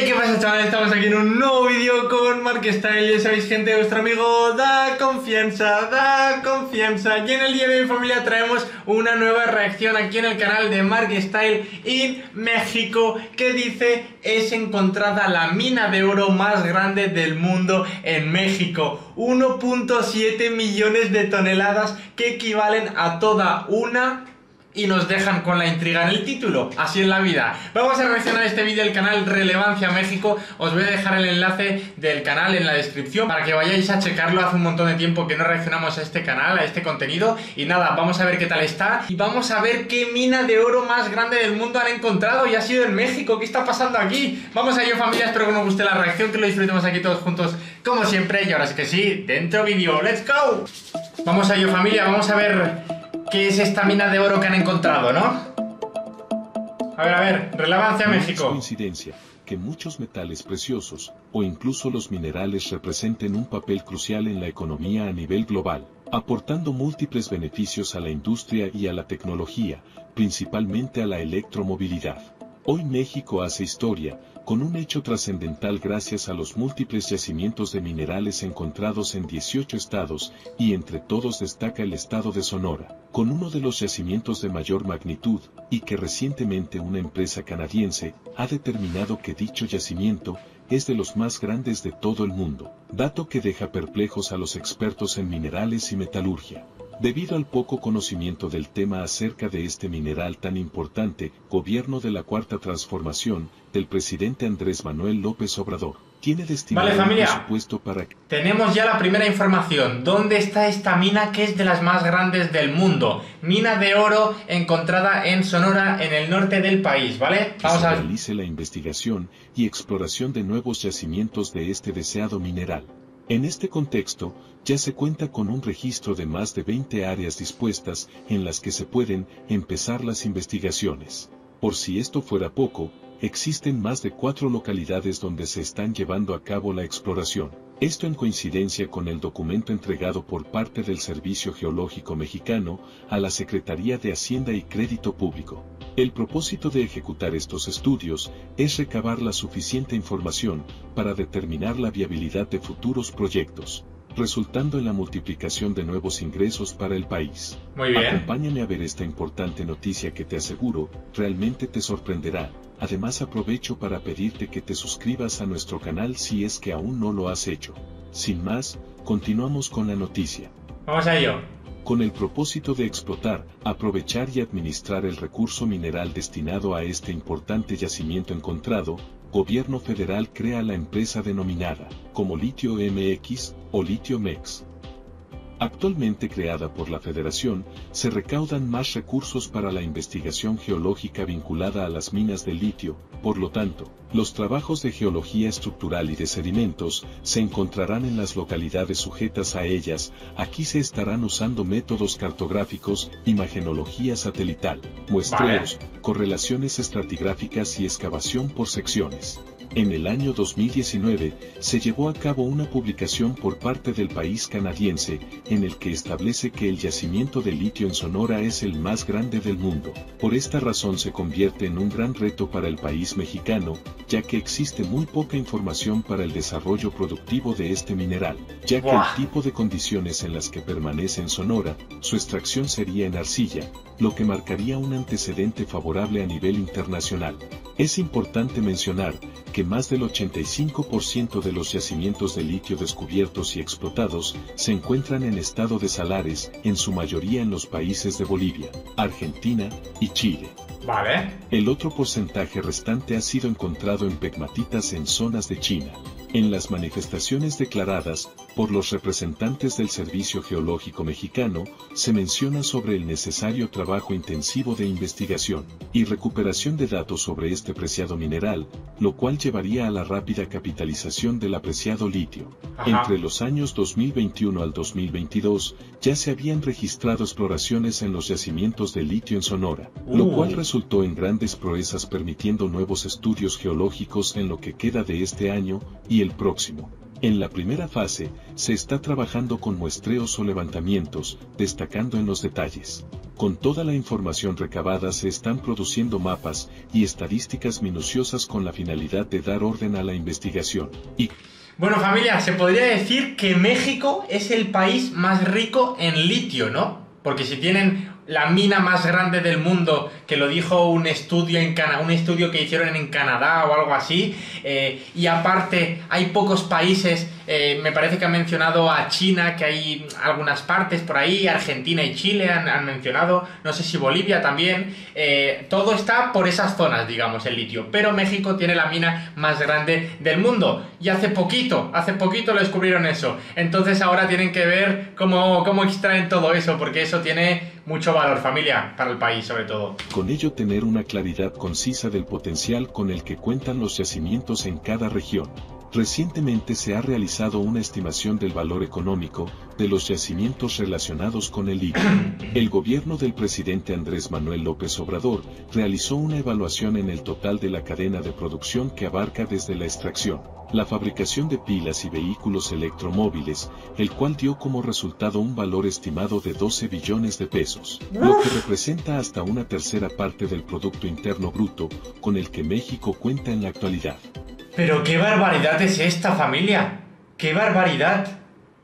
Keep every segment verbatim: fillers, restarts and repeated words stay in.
Hey, ¿qué pasa, chavales? Estamos aquí en un nuevo vídeo con MarkStyle. Ya sabéis, gente, vuestro amigo da confianza, da confianza. Y en el día de hoy, familia, traemos una nueva reacción aquí en el canal de MarkStyle en México, que dice: es encontrada la mina de oro más grande del mundo en México. uno punto siete millones de toneladas, que equivalen a toda una... Y nos dejan con la intriga en el título. Así es la vida. Vamos a reaccionar a este vídeo del canal Relevancia México. Os voy a dejar el enlace del canal en la descripción para que vayáis a checarlo. Hace un montón de tiempo que no reaccionamos a este canal, a este contenido. Y nada, vamos a ver qué tal está. Y vamos a ver qué mina de oro más grande del mundo han encontrado. Y ha sido en México. ¿Qué está pasando aquí? Vamos a ello, familia. Espero que nos guste la reacción, que lo disfrutemos aquí todos juntos como siempre. Y ahora sí que sí, dentro vídeo. ¡Let's go! Vamos a ello, familia. Vamos a ver... ¿qué es esta mina de oro que han encontrado, no? A ver, a ver, Relevancia No México. es coincidencia que muchos metales preciosos, o incluso los minerales, representen un papel crucial en la economía a nivel global, aportando múltiples beneficios a la industria y a la tecnología, principalmente a la electromovilidad. Hoy México hace historia, con un hecho trascendental gracias a los múltiples yacimientos de minerales encontrados en dieciocho estados, y entre todos destaca el estado de Sonora, con uno de los yacimientos de mayor magnitud, y que recientemente una empresa canadiense ha determinado que dicho yacimiento es de los más grandes de todo el mundo, dato que deja perplejos a los expertos en minerales y metalurgia. Debido al poco conocimiento del tema acerca de este mineral tan importante, gobierno de la Cuarta Transformación, del presidente Andrés Manuel López Obrador, tiene destinado Vale, familia, un presupuesto para... tenemos ya la primera información. ¿Dónde está esta mina, que es de las más grandes del mundo? Mina de oro encontrada en Sonora, en el norte del país, ¿vale? que Vamos se a ver. realice la investigación y exploración de nuevos yacimientos de este deseado mineral. En este contexto, ya se cuenta con un registro de más de veinte áreas dispuestas en las que se pueden empezar las investigaciones. Por si esto fuera poco, existen más de cuatro localidades donde se están llevando a cabo la exploración. Esto en coincidencia con el documento entregado por parte del Servicio Geológico Mexicano a la Secretaría de Hacienda y Crédito Público. El propósito de ejecutar estos estudios es recabar la suficiente información para determinar la viabilidad de futuros proyectos, resultando en la multiplicación de nuevos ingresos para el país. Muy bien. Acompáñame a ver esta importante noticia que te aseguro, realmente te sorprenderá. Además, aprovecho para pedirte que te suscribas a nuestro canal si es que aún no lo has hecho. Sin más, continuamos con la noticia. Vamos a ello. Con el propósito de explotar, aprovechar y administrar el recurso mineral destinado a este importante yacimiento encontrado, Gobierno Federal crea la empresa denominada como Litio M X o Litio Mex. Actualmente creada por la Federación, se recaudan más recursos para la investigación geológica vinculada a las minas de litio. Por lo tanto, los trabajos de geología estructural y de sedimentos se encontrarán en las localidades sujetas a ellas. Aquí se estarán usando métodos cartográficos, imagenología satelital, muestreos, vale, correlaciones estratigráficas y excavación por secciones. En el año dos mil diecinueve, se llevó a cabo una publicación por parte del país canadiense, en el que establece que el yacimiento de litio en Sonora es el más grande del mundo. Por esta razón se convierte en un gran reto para el país mexicano, ya que existe muy poca información para el desarrollo productivo de este mineral, ya que el tipo de condiciones en las que permanece en Sonora, su extracción sería en arcilla, lo que marcaría un antecedente favorable a nivel internacional. Es importante mencionar que más del ochenta y cinco por ciento de los yacimientos de litio descubiertos y explotados se encuentran en estado de salares, en su mayoría en los países de Bolivia, Argentina y Chile. Vale. El otro porcentaje restante ha sido encontrado en pegmatitas en zonas de China. En las manifestaciones declaradas por los representantes del Servicio Geológico Mexicano, se menciona sobre el necesario trabajo intensivo de investigación y recuperación de datos sobre este preciado mineral, lo cual llevaría a la rápida capitalización del apreciado litio. Ajá. Entre los años dos mil veintiuno al dos mil veintidós, ya se habían registrado exploraciones en los yacimientos de litio en Sonora, uh. lo cual resultó en grandes proezas, permitiendo nuevos estudios geológicos en lo que queda de este año y el próximo. En la primera fase, se está trabajando con muestreos o levantamientos, destacando en los detalles. Con toda la información recabada se están produciendo mapas y estadísticas minuciosas con la finalidad de dar orden a la investigación. Y bueno, familia, se podría decir que México es el país más rico en litio, ¿no? Porque si tienen la mina más grande del mundo, que lo dijo un estudio, en Cana un estudio que hicieron en Canadá o algo así, eh, y aparte hay pocos países, eh, me parece que han mencionado a China, que hay algunas partes por ahí, Argentina y Chile han, han mencionado, no sé si Bolivia también, eh, todo está por esas zonas, digamos, el litio, pero México tiene la mina más grande del mundo, y hace poquito, hace poquito lo descubrieron eso, entonces ahora tienen que ver cómo, cómo extraen todo eso, porque eso tiene mucho valor, familia, para el país sobre todo. Con ello tener una claridad concisa del potencial con el que cuentan los yacimientos en cada región. Recientemente se ha realizado una estimación del valor económico de los yacimientos relacionados con el litio. El gobierno del presidente Andrés Manuel López Obrador realizó una evaluación en el total de la cadena de producción que abarca desde la extracción, la fabricación de pilas y vehículos electromóviles, el cual dio como resultado un valor estimado de doce billones de pesos, lo que representa hasta una tercera parte del Producto Interno Bruto con el que México cuenta en la actualidad. Pero qué barbaridad es esta, familia, qué barbaridad.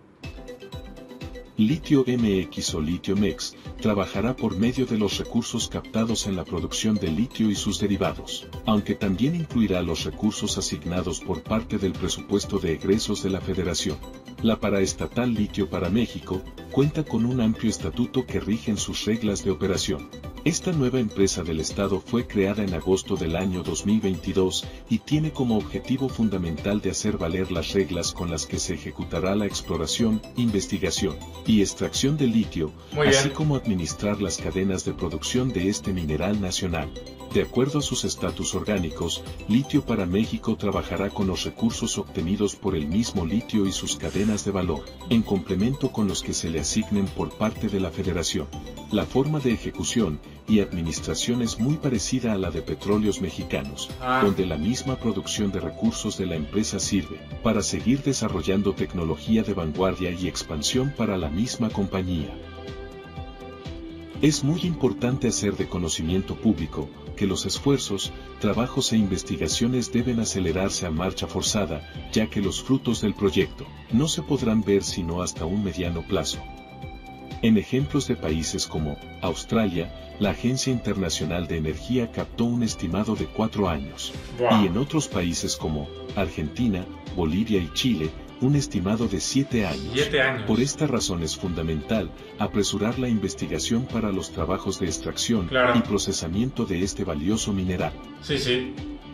Litio M X o Litio Mex trabajará por medio de los recursos captados en la producción de litio y sus derivados, aunque también incluirá los recursos asignados por parte del presupuesto de egresos de la Federación. La paraestatal Litio para México cuenta con un amplio estatuto que rigen sus reglas de operación. Esta nueva empresa del Estado fue creada en agosto del año dos mil veintidós y tiene como objetivo fundamental de hacer valer las reglas con las que se ejecutará la exploración, investigación y extracción de litio, así como administrar las cadenas de producción de este mineral nacional. De acuerdo a sus estatus orgánicos, Litio para México trabajará con los recursos obtenidos por el mismo litio y sus cadenas de valor, en complemento con los que se le asignen por parte de la Federación. La forma de ejecución y administración es muy parecida a la de Petróleos Mexicanos, ah. donde la misma producción de recursos de la empresa sirve para seguir desarrollando tecnología de vanguardia y expansión para la misma compañía. Es muy importante hacer de conocimiento público que los esfuerzos, trabajos e investigaciones deben acelerarse a marcha forzada, ya que los frutos del proyecto no se podrán ver sino hasta un mediano plazo. En ejemplos de países como Australia, la Agencia Internacional de Energía captó un estimado de cuatro años, wow. y en otros países como Argentina, Bolivia y Chile, un estimado de siete años. Siete años. Por esta razón es fundamental apresurar la investigación para los trabajos de extracción claro. y procesamiento de este valioso mineral. Sí, sí.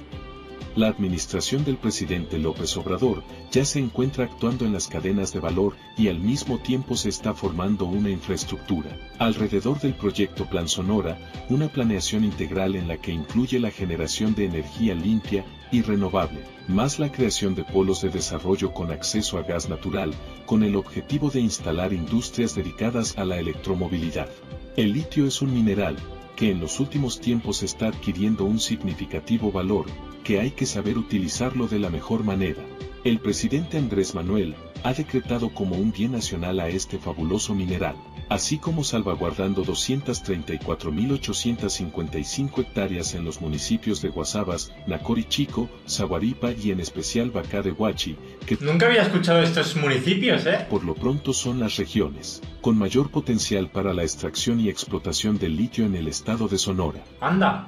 La administración del presidente López Obrador ya se encuentra actuando en las cadenas de valor y al mismo tiempo se está formando una infraestructura alrededor del proyecto Plan Sonora, una planeación integral en la que incluye la generación de energía limpia y renovable, más la creación de polos de desarrollo con acceso a gas natural, con el objetivo de instalar industrias dedicadas a la electromovilidad. El litio es un mineral que en los últimos tiempos está adquiriendo un significativo valor, que hay que saber utilizarlo de la mejor manera. El presidente Andrés Manuel ha decretado como un bien nacional a este fabuloso mineral, así como salvaguardando doscientas treinta y cuatro mil ochocientas cincuenta y cinco hectáreas en los municipios de Guasabas, Nacorichico, Zaguaripa y en especial Bacá de Huachi, que nunca había escuchado estos municipios, ¿eh? Por lo pronto son las regiones con mayor potencial para la extracción y explotación del litio en el estado de Sonora. ¡Anda!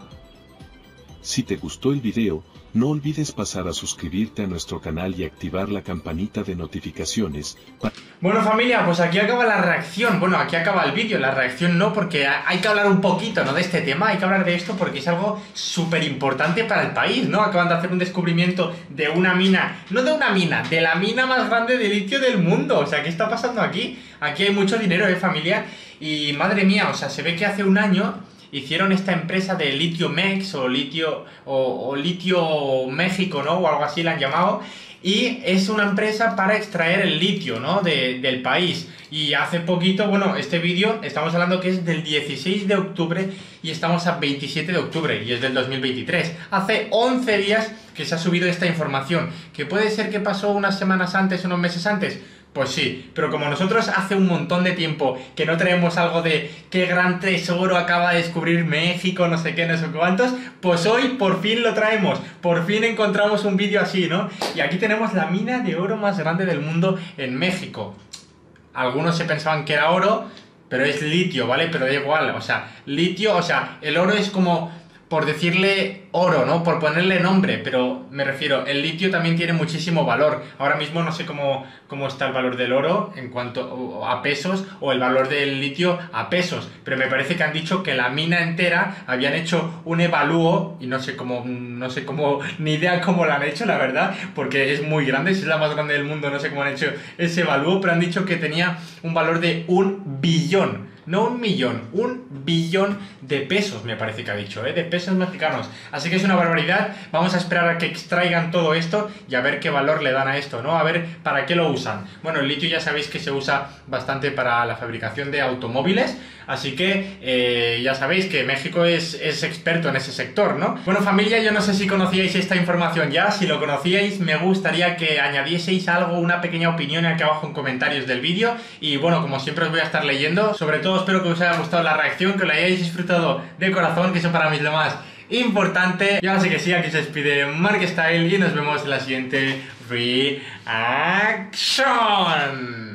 Si te gustó el video, no olvides pasar a suscribirte a nuestro canal y activar la campanita de notificaciones. Bueno, familia, pues aquí acaba la reacción. Bueno, aquí acaba el vídeo, la reacción no, porque hay que hablar un poquito, ¿no?, de este tema, hay que hablar de esto porque es algo súper importante para el país, ¿no? Acaban de hacer un descubrimiento de una mina, no de una mina, de la mina más grande de litio del mundo. O sea, ¿qué está pasando aquí? Aquí hay mucho dinero, ¿eh, familia? Y madre mía, o sea, se ve que hace un año hicieron esta empresa de Litio Mex o Litio, o, o Litio México, ¿no? O algo así la han llamado. Y es una empresa para extraer el litio, ¿no?, de, del país. Y hace poquito, bueno, este vídeo estamos hablando que es del dieciséis de octubre y estamos a veintisiete de octubre y es del dos mil veintitrés. Hace once días que se ha subido esta información. ¿Que puede ser que pasó unas semanas antes, unos meses antes? Pues sí, pero como nosotros hace un montón de tiempo que no traemos algo de qué gran tesoro acaba de descubrir México, no sé qué, no sé cuántos, pues hoy por fin lo traemos, por fin encontramos un vídeo así, ¿no? Y aquí tenemos la mina de oro más grande del mundo en México. Algunos se pensaban que era oro, pero es litio, ¿vale? Pero da igual, o sea, litio, o sea, el oro es como, por decirle oro, ¿no? Por ponerle nombre, pero me refiero, el litio también tiene muchísimo valor. Ahora mismo no sé cómo, cómo está el valor del oro en cuanto a pesos o el valor del litio a pesos, pero me parece que han dicho que la mina entera habían hecho un evalúo y no sé cómo, no sé cómo, ni idea cómo lo han hecho, la verdad, porque es muy grande, si es la más grande del mundo, no sé cómo han hecho ese evalúo, pero han dicho que tenía un valor de un billón. No un millón, un billón de pesos me parece que ha dicho, ¿eh? De pesos mexicanos. Así que es una barbaridad. Vamos a esperar a que extraigan todo esto y a ver qué valor le dan a esto, ¿no? A ver para qué lo usan. Bueno, el litio ya sabéis que se usa bastante para la fabricación de automóviles, así que eh, ya sabéis que México es, es experto en ese sector, ¿no? Bueno, familia, yo no sé si conocíais esta información ya. Si lo conocíais, me gustaría que añadieseis algo, una pequeña opinión aquí abajo en comentarios del vídeo. Y bueno, como siempre os voy a estar leyendo. Sobre todo espero que os haya gustado la reacción, que lo hayáis disfrutado de corazón, que eso para mí es lo más importante. Y ahora sí que sí, aquí se despide Mark Style y nos vemos en la siguiente Reaction.